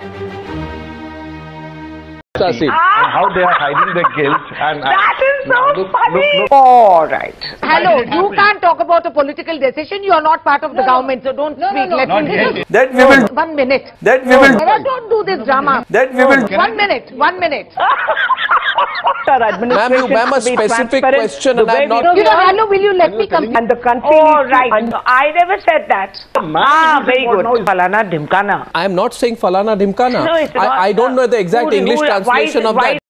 And how they are hiding their guilt. And that is so funny. Look. All right. Hello, you can't talk about a political decision. You are not part of the government, so don't speak. Let me. That we will. 1 minute. That we will. Don't do this drama. That we will. 1 minute. 1 minute. Ma'am, a specific question, and I'm not. Hello, will you let me come? And the country. All right. I never said that. Very good. Falana Dhimkana. I am not saying Falana Dhimkana. No, it's not. I don't know the exact English translation of that.